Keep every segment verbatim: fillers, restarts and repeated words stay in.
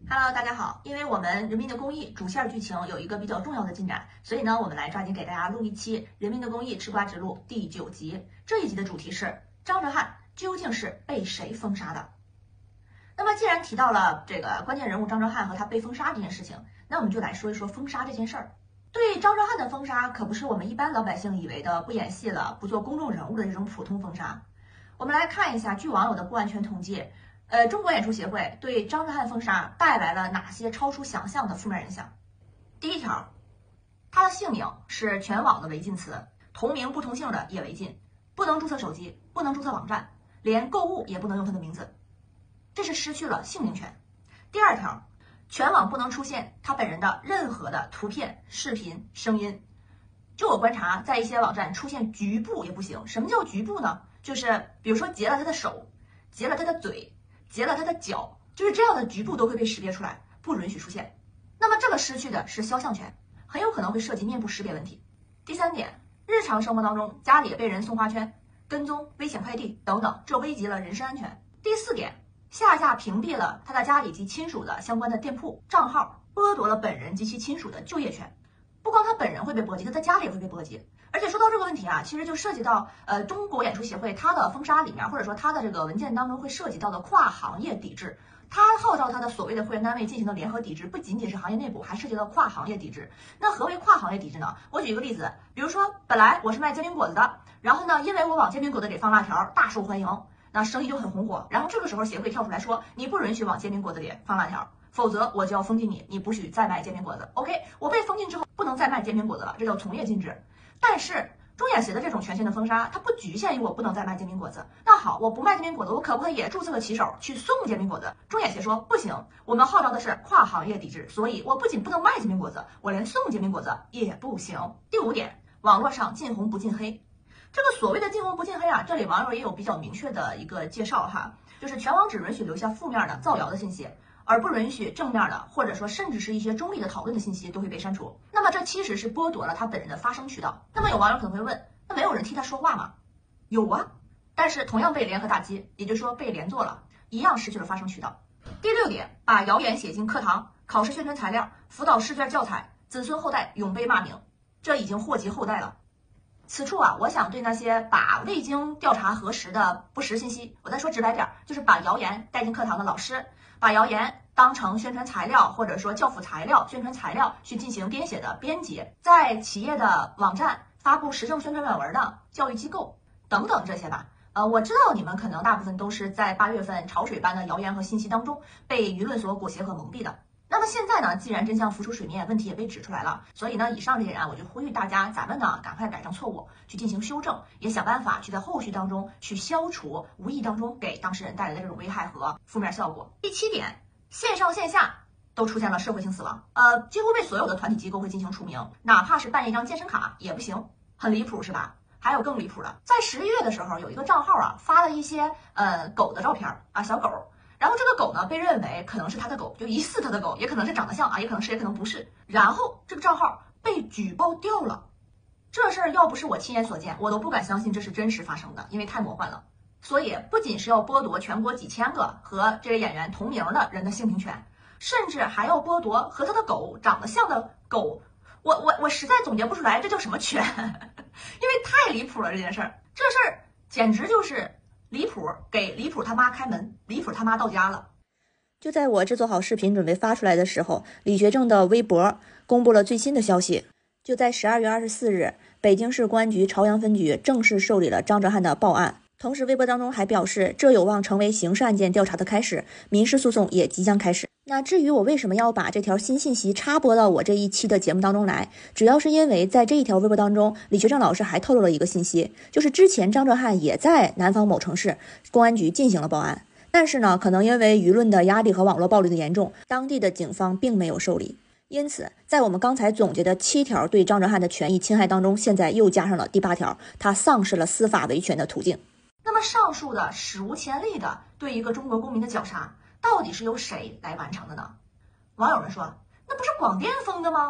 Hello， 大家好。因为我们《人民的公义》主线剧情有一个比较重要的进展，所以呢，我们来抓紧给大家录一期《人民的公义吃瓜之路》第九集。这一集的主题是张哲瀚究竟是被谁封杀的？那么，既然提到了这个关键人物张哲瀚和他被封杀这件事情，那我们就来说一说封杀这件事儿。对张哲瀚的封杀，可不是我们一般老百姓以为的不演戏了、不做公众人物的这种普通封杀。我们来看一下，据网友的不完全统计。呃，中国演出协会对张哲瀚封杀带来了哪些超出想象的负面影响？第一条，他的姓名是全网的违禁词，同名不同姓的也违禁，不能注册手机，不能注册网站，连购物也不能用他的名字，这是失去了姓名权。第二条，全网不能出现他本人的任何的图片、视频、声音。就我观察，在一些网站出现局部也不行。什么叫局部呢？就是比如说截了他的手，截了他的嘴，截了他的脚，就是这样的局部都会被识别出来，不允许出现。那么这个失去的是肖像权，很有可能会涉及面部识别问题。第三点，日常生活当中家里被人送花圈、跟踪、危险快递等等，这危及了人身安全。第四点，下架屏蔽了他在家里及亲属的相关的店铺账号，剥夺了本人及其亲属的就业权。不光他本人会被波及，他在家里也会被波及。而且说到这个问题啊，其实就涉及到呃中国演出协会它的封杀里面，或者说它的这个文件当中会涉及到的跨行业抵制。它号召它的所谓的会员单位进行的联合抵制，不仅仅是行业内部，还涉及到跨行业抵制。那何为跨行业抵制呢？我举一个例子，比如说本来我是卖煎饼果子的，然后呢，因为我往煎饼果子里放辣条，大受欢迎，那生意就很红火。然后这个时候协会跳出来说，你不允许往煎饼果子里放辣条，否则我就要封禁你，你不许再卖煎饼果子。OK， 我被封禁之后不能再卖煎饼果子了，这叫从业禁止。但是中演协的这种权限的封杀，它不局限于我不能再卖煎饼果子。那好，我不卖煎饼果子，我可不可以也注册个骑手去送煎饼果子？中演协说不行，我们号召的是跨行业抵制，所以我不仅不能卖煎饼果子，我连送煎饼果子也不行。第五点，网络上禁红不禁黑。这个所谓的禁红不禁黑啊，这里网友也有比较明确的一个介绍哈，就是全网只允许留下负面的造谣的信息，而不允许正面的，或者说甚至是一些中立的讨论的信息都会被删除。那么这其实是剥夺了他本人的发声渠道。那么有网友可能会问，那没有人替他说话吗？有啊，但是同样被联合打击，也就是说被连坐了，一样失去了发声渠道。第六点，把谣言写进课堂、考试宣传材料、辅导试卷教材，子孙后代永被骂名，这已经祸及后代了。此处啊，我想对那些把未经调查核实的不实信息，我再说直白点，就是把谣言带进课堂的老师，把谣言当成宣传材料或者说教辅材料、宣传材料去进行编写的编辑，在企业的网站发布时政宣传软文的教育机构等等这些吧。呃，我知道你们可能大部分都是在八月份潮水般的谣言和信息当中被舆论所裹挟和蒙蔽的。那么现在呢，既然真相浮出水面，问题也被指出来了，所以呢，以上这些人啊，我就呼吁大家，咱们呢赶快改正错误，去进行修正，也想办法去在后续当中去消除无意当中给当事人带来的这种危害和负面效果。第七点，线上线下都出现了社会性死亡，呃，几乎被所有的团体机构会进行除名，哪怕是办一张健身卡也不行，很离谱是吧？还有更离谱的，在十一月的时候，有一个账号啊发了一些呃狗的照片啊，小狗。然后这个狗呢，被认为可能是他的狗，就疑似他的狗，也可能是长得像啊，也可能是，也可能不是。然后这个账号被举报掉了，这事儿要不是我亲眼所见，我都不敢相信这是真实发生的，因为太魔幻了。所以不仅是要剥夺全国几千个和这位演员同名的人的姓名权，甚至还要剥夺和他的狗长得像的狗，我我我实在总结不出来这叫什么权，因为太离谱了这件事儿，这事儿简直就是离谱，给离谱他妈开门，离谱他妈到家了。 就在我制作好视频准备发出来的时候，李学正的微博公布了最新的消息。就在十二月二十四日，北京市公安局朝阳分局正式受理了张哲瀚的报案。同时微博当中还表示，这有望成为刑事案件调查的开始，民事诉讼也即将开始。那至于我为什么要把这条新信息插播到我这一期的节目当中来，主要是因为在这一条微博当中，李学正老师还透露了一个信息，就是之前张哲瀚也在南方某城市公安局进行了报案，但是呢，可能因为舆论的压力和网络暴力的严重，当地的警方并没有受理。因此，在我们刚才总结的七条对张哲瀚的权益侵害当中，现在又加上了第八条，他丧失了司法维权的途径。 那么上述的史无前例的对一个中国公民的绞杀，到底是由谁来完成的呢？网友们说，那不是广电封的吗？那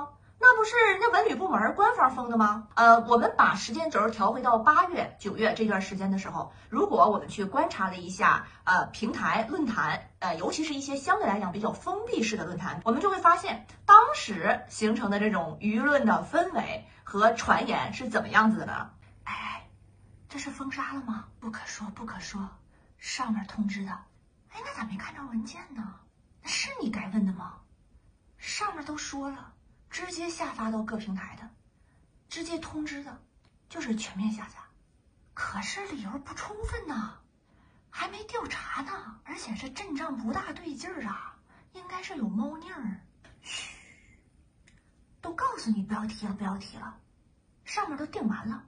那不是人家文旅部门官方封的吗？呃，我们把时间轴调回到八月、九月这段时间的时候，如果我们去观察了一下呃平台论坛，呃，尤其是一些相对来讲比较封闭式的论坛，我们就会发现当时形成的这种舆论的氛围和传言是怎么样子的呢？哎，这是封杀了吗？不可说，不可说，上面通知的。哎，那咋没看着文件呢？那是你该问的吗？上面都说了。直接下发到各平台的，直接通知的，就是全面下架。可是理由不充分呐，还没调查呢，而且这阵仗不大对劲儿啊，应该是有猫腻儿。嘘，都告诉你不要提了，不要提了，上面都定完了。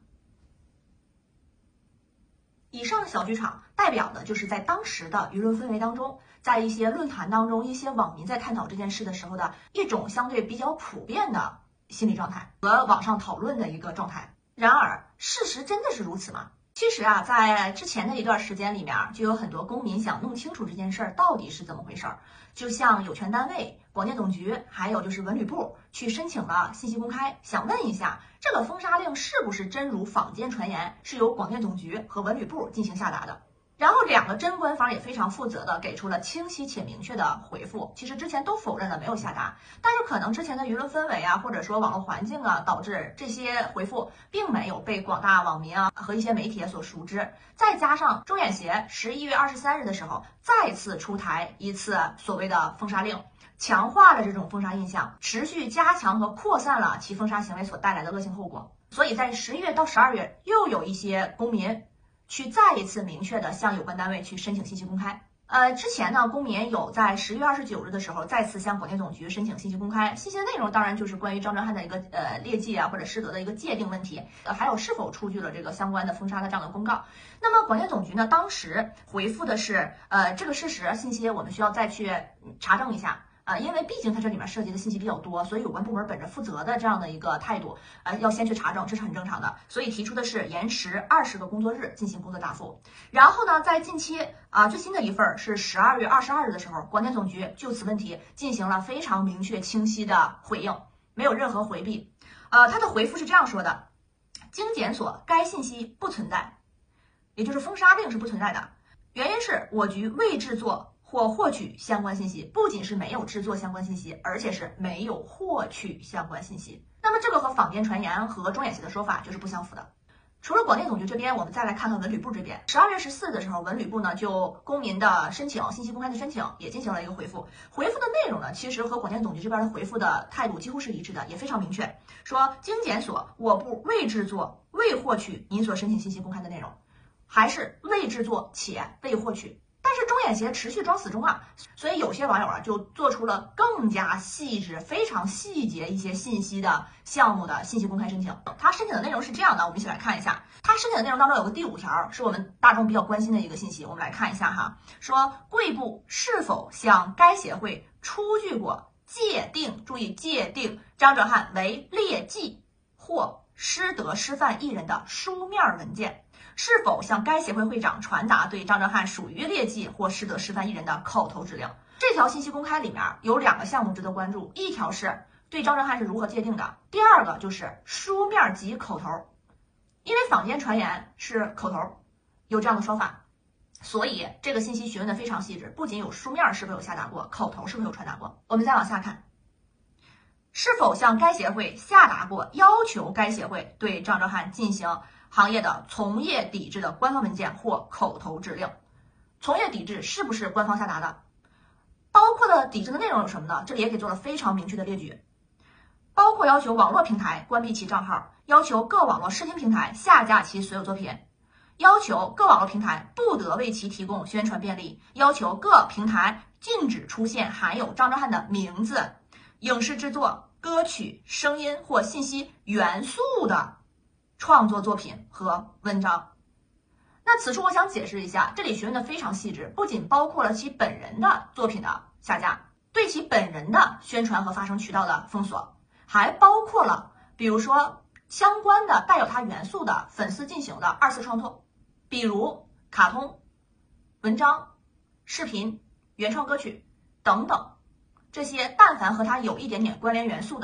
以上的小剧场代表的就是在当时的舆论氛围当中，在一些论坛当中，一些网民在探讨这件事的时候的一种相对比较普遍的心理状态和网上讨论的一个状态。然而，事实真的是如此吗？其实啊，在之前的一段时间里面，就有很多公民想弄清楚这件事儿到底是怎么回事儿，就向有权单位、广电总局，还有就是文旅部去申请了信息公开，想问一下这个封杀令是不是真如坊间传言，是由广电总局和文旅部进行下达的。然后两个真官方也非常负责的给出了清晰且明确的回复，其实之前都否认了没有下达，但是可能之前的舆论氛围啊，或者说网络环境啊，导致这些回复并没有被广大网民啊和一些媒体所熟知。再加上中远协十一月二十三日的时候再次出台一次所谓的封杀令，强化了这种封杀印象，持续加强和扩散了其封杀行为所带来的恶性后果。所以在十一月到十二月又有一些公民去再一次明确的向有关单位去申请信息公开。呃，之前呢，公民有在十月二十九日的时候再次向广电总局申请信息公开，信息的内容当然就是关于张哲瀚的一个呃劣迹啊或者失德的一个界定问题，呃，还有是否出具了这个相关的封杀的这样的公告。那么广电总局呢，当时回复的是，呃，这个事实信息我们需要再去查证一下。呃，因为毕竟它这里面涉及的信息比较多，所以有关部门本着负责的这样的一个态度，呃，要先去查证，这是很正常的。所以提出的是延迟二十个工作日进行工作答复。然后呢，在近期啊、呃，最新的一份是十二月二十二日的时候，广电总局就此问题进行了非常明确清晰的回应，没有任何回避。呃，他的回复是这样说的：经检索，该信息不存在，也就是封杀令是不存在的。原因是我局未制作或获取相关信息，不仅是没有制作相关信息，而且是没有获取相关信息。那么这个和坊间传言和中远协的说法就是不相符的。除了广电总局这边，我们再来看看文旅部这边。十二月十四日的时候，文旅部呢就公民的申请信息公开的申请也进行了一个回复。回复的内容呢，其实和广电总局这边的回复的态度几乎是一致的，也非常明确，说经检索，我部未制作、未获取您所申请信息公开的内容，还是未制作且未获取。但是中远协持续装死忠啊，所以有些网友啊就做出了更加细致、非常细节一些信息的项目的信息公开申请。他申请的内容是这样的，我们一起来看一下。他申请的内容当中有个第五条，是我们大众比较关心的一个信息，我们来看一下哈。说贵部是否向该协会出具过界定，注意界定张哲瀚为劣迹或失德失范艺人的书面文件？是否向该协会会长传达对张哲瀚属于劣迹或失德失范艺人的口头指令？这条信息公开里面有两个项目值得关注，一条是对张哲瀚是如何界定的，第二个就是书面及口头。因为坊间传言是口头，有这样的说法，所以这个信息询问的非常细致，不仅有书面是否有下达过，口头是否有传达过。我们再往下看，是否向该协会下达过要求该协会对张哲瀚进行行业的从业抵制的官方文件或口头指令？从业抵制是不是官方下达的？包括的抵制的内容有什么呢？这里也给做了非常明确的列举，包括要求网络平台关闭其账号，要求各网络视听平台下架其所有作品，要求各网络平台不得为其提供宣传便利，要求各平台禁止出现含有张哲瀚的名字、影视制作、歌曲、声音或信息元素的创作作品和文章。那此处我想解释一下，这里询问的非常细致，不仅包括了其本人的作品的下架，对其本人的宣传和发声渠道的封锁，还包括了比如说相关的带有他元素的粉丝进行的二次创作，比如卡通、文章、视频、原创歌曲等等，这些但凡和他有一点点关联元素的，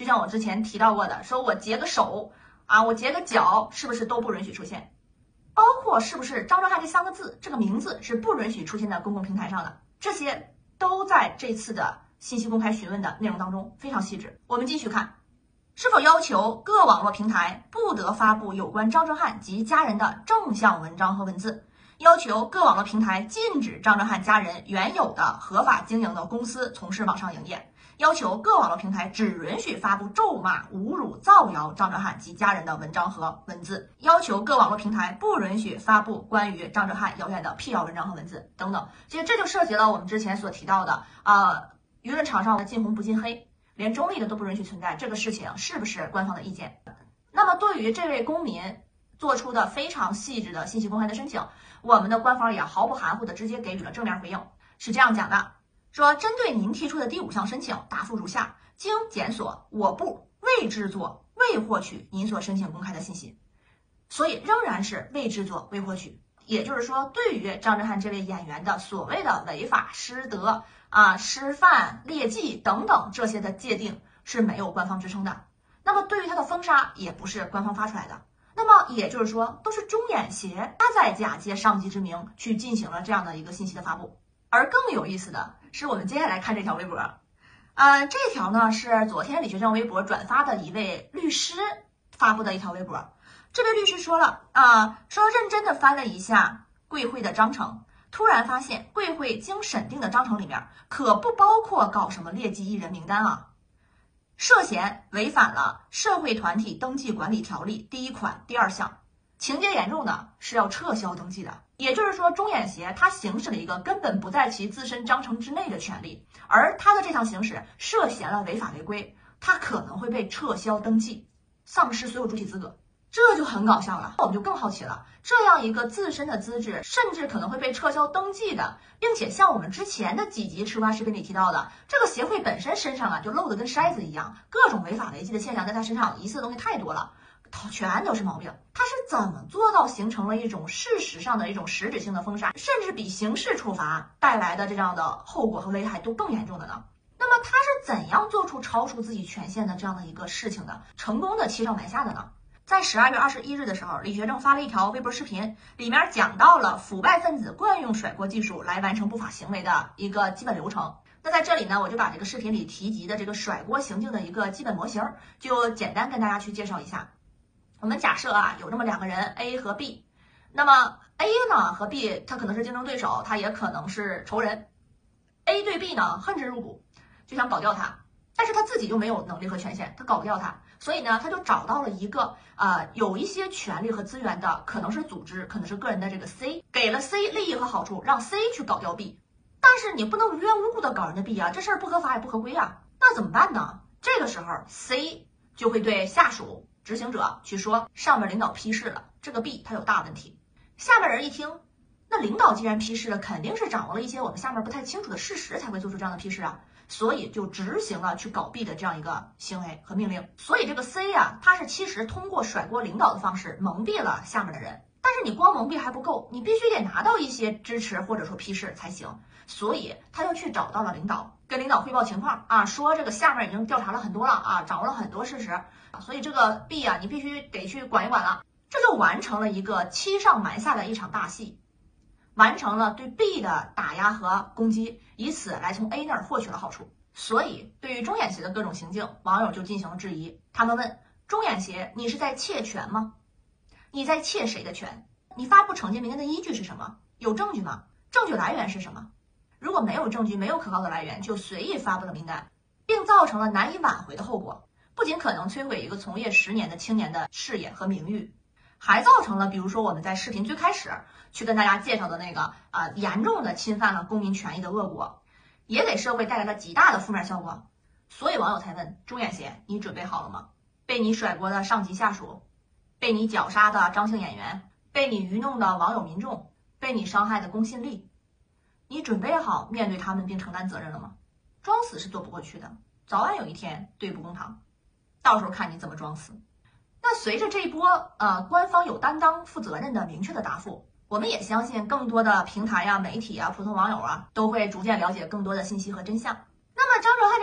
就像我之前提到过的，说我截个手啊，我截个脚，是不是都不允许出现？包括是不是张哲瀚这三个字，这个名字是不允许出现在公共平台上的，这些都在这次的信息公开询问的内容当中非常细致。我们继续看，是否要求各网络平台不得发布有关张哲瀚及家人的正向文章和文字，要求各网络平台禁止张哲瀚家人原有的合法经营的公司从事网上营业，要求各网络平台只允许发布咒骂、侮辱、造谣张哲瀚及家人的文章和文字，要求各网络平台不允许发布关于张哲瀚谣言的辟谣文章和文字等等。其实这就涉及了我们之前所提到的啊、呃，舆论场上的禁红不禁黑，连中立的都不允许存在，这个事情是不是官方的意见？那么对于这位公民做出的非常细致的信息公开的申请，我们的官方也毫不含糊的直接给予了正面回应，是这样讲的，说针对您提出的第五项申请，答复如下：经检索，我部未制作、未获取您所申请公开的信息，所以仍然是未制作、未获取。也就是说，对于张哲瀚这位演员的所谓的违法、失德啊、失范、劣迹等等这些的界定是没有官方支撑的。那么对于他的封杀也不是官方发出来的。那么也就是说，都是中眼协他在假借上级之名去进行了这样的一个信息的发布。而更有意思的是，我们接下来看这条微博，呃，这条呢是昨天李学正微博转发的一位律师发布的一条微博。这位律师说了啊、呃，说认真的翻了一下贵会的章程，突然发现贵会经审定的章程里面可不包括搞什么劣迹艺人名单啊。涉嫌违反了社会团体登记管理条例第一款第二项，情节严重的是要撤销登记的。也就是说，中眼协他行使了一个根本不在其自身章程之内的权利，而他的这项行使涉嫌了违法违规，他可能会被撤销登记，丧失所有主体资格。这就很搞笑了，我们就更好奇了，这样一个自身的资质甚至可能会被撤销登记的，并且像我们之前的几集吃瓜视频里提到的，这个协会本身身上啊就漏得跟筛子一样，各种违法违纪的现象在他身上疑似的东西太多了，全都是毛病。他是怎么做到形成了一种事实上的一种实质性的封杀，甚至比刑事处罚带来的这样的后果和危害都更严重的呢？那么他是怎样做出超出自己权限的这样的一个事情的，成功的欺上瞒下的呢？在十二月二十一日的时候，李学正发了一条微博视频，里面讲到了腐败分子惯用甩锅技术来完成不法行为的一个基本流程。那在这里呢，我就把这个视频里提及的这个甩锅行径的一个基本模型，就简单跟大家去介绍一下。我们假设啊，有这么两个人 A 和 B， 那么 A 呢和 B 他可能是竞争对手，他也可能是仇人。A 对 B 呢恨之入骨，就想搞掉他，但是他自己又没有能力和权限，他搞不掉他。所以呢，他就找到了一个呃有一些权利和资源的，可能是组织，可能是个人的这个 C， 给了 C 利益和好处，让 C 去搞掉 B。但是你不能无缘无故的搞人家 B 啊，这事儿不合法也不合规啊，那怎么办呢？这个时候 C 就会对下属执行者去说，上面领导批示了，这个 B 他有大问题。下面人一听，那领导既然批示了，肯定是掌握了一些我们下面不太清楚的事实才会做出这样的批示啊。所以就执行了去搞 B 的这样一个行为和命令。所以这个 C 啊，他是其实通过甩锅领导的方式蒙蔽了下面的人。但是你光蒙蔽还不够，你必须得拿到一些支持或者说批示才行。所以他又去找到了领导，跟领导汇报情况啊，说这个下面已经调查了很多了啊，掌握了很多事实，所以这个 B 啊，你必须得去管一管了。这就完成了一个欺上瞒下的一场大戏。完成了对 B 的打压和攻击，以此来从 A 那儿获取了好处。所以对于中眼协的各种行径，网友就进行了质疑。他们问中眼协，你是在窃权吗？你在窃谁的权？你发布惩戒名单的依据是什么？有证据吗？证据来源是什么？如果没有证据，没有可靠的来源，就随意发布了名单，并造成了难以挽回的后果，不仅可能摧毁一个从业十年的青年的事业和名誉，还造成了比如说我们在视频最开始去跟大家介绍的那个啊、呃、严重的侵犯了公民权益的恶果，也给社会带来了极大的负面效果。所以网友才问中眼协，你准备好了吗？被你甩锅的上级下属，被你绞杀的张姓演员，被你愚弄的网友民众，被你伤害的公信力，你准备好面对他们并承担责任了吗？装死是做不过去的，早晚有一天对簿公堂，到时候看你怎么装死。那随着这一波呃官方有担当、负责任的明确的答复，我们也相信更多的平台呀、媒体啊、普通网友啊都会逐渐了解更多的信息和真相。那么张哲瀚这个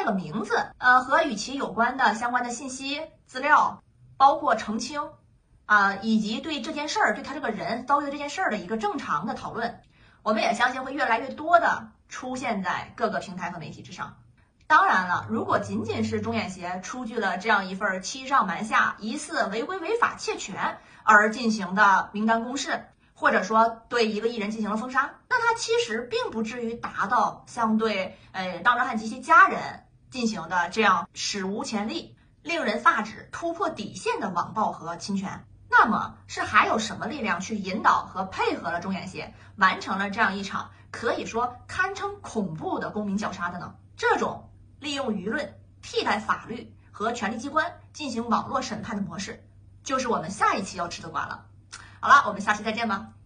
个名字，呃，和与其有关的相关的信息资料，包括澄清啊、呃，以及对这件事儿，对他这个人遭遇的这件事儿的一个正常的讨论，我们也相信会越来越多的出现在各个平台和媒体之上。当然了，如果仅仅是中眼协出具了这样一份欺上瞒下、疑似违规违法窃权而进行的名单公示，或者说对一个艺人进行了封杀，那他其实并不至于达到像对呃张哲瀚及其家人进行的这样史无前例、令人发指、突破底线的网暴和侵权。那么是还有什么力量去引导和配合了中眼协，完成了这样一场可以说堪称恐怖的公民绞杀的呢？这种利用舆论替代法律和权力机关进行网络审判的模式，就是我们下一期要吃的瓜了。好了，我们下期再见吧。